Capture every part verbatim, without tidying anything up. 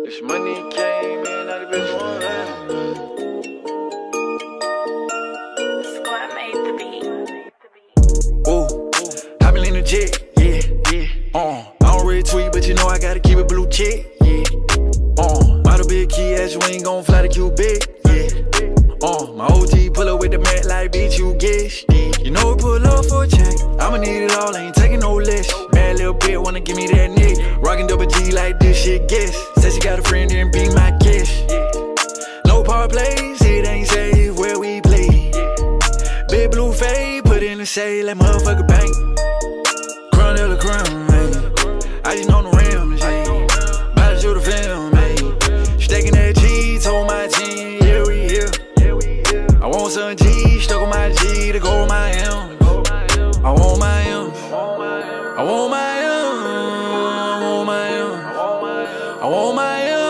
This money came in, now the bitch want it. Squad made the beat. Ooh, hopping in the jet, yeah, yeah. Uh, I don't really tweet, but you know I gotta keep it blue check, yeah. Uh, model big key, ass you ain't gon' fly to Cubic, yeah. Uh, my O G pull up with the mat like bitch, you guess, yeah. You know we pull up for a check. I'ma need it all, I ain't taking no less. Bad little bitch wanna give me that neck. Rockin' double G like this shit, guess. Said she got a friend and be my guest, yeah. No power plays, it ain't safe where we play. Big blue fade, put in the shade like motherfucker bank. Crown of the crown, man. I just know the rims, yeah. About to shoot a film, man. Stacking that cheese, told my team, yeah, we here. I want some G, stuck on my G to go with my M. I want my M. I want my M. I want my M. I want my M.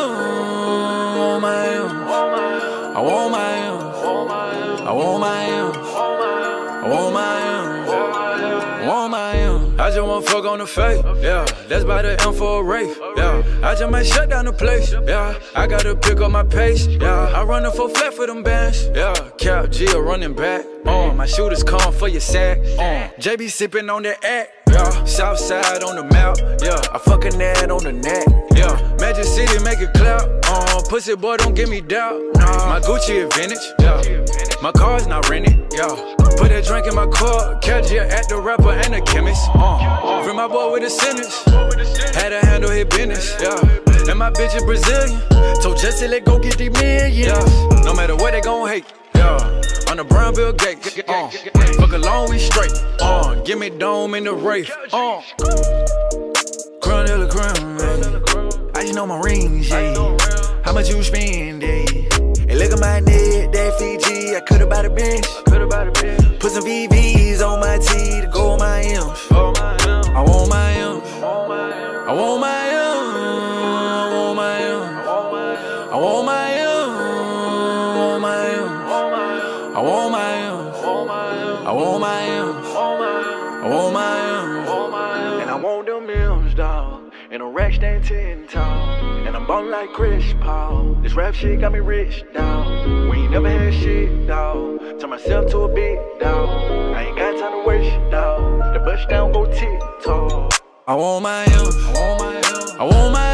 I want my M. I want my M. I want my M. I want my M. I just want fuck on the face, yeah. That's by the M for a race, yeah. I just might shut down the place, yeah. I gotta pick up my pace, yeah. I run the full flat for them bands, yeah. Cap G a running back, uh. My shooters come for your sack, uh. J B sipping on that act, yeah. South side on the map, yeah. I fucking that on the net, yeah. Magic City make it clap, uh. Pussy boy don't give me doubt, nah. My Gucci is vintage, yeah. My car's not rented, yeah. Put that drink in my car, catch ya at the rapper and the chemist, uh. Free my boy with a sentence, had to handle his business, yeah. And my bitch is Brazilian, told Jesse let go get these millions, yeah. No matter what they gon' hate, yeah. On the brown Bill Gates, uh. Fuck along we straight, uh. Give me dome in the race, uh. Crown of the crown, man. I just know my rings, yeah. How much you spend, yeah. And look at my neck, that Fiji, I could've bought a bench. Put some V Vs on my T to go on my M's. I want my M. I want my M. I want my M. I want my M. I want my M. I want my M. I want my M. And I want them M's, dawg. And a rack stand ten tall. And I'm ballin' like Chris Paul. This rap shit got me rich, dawg. We ain't never had shit, dawg. Turn myself to a big dog. I ain't got time to waste, dawg. The bust down go tick tock. I want my M. I want my M. I want my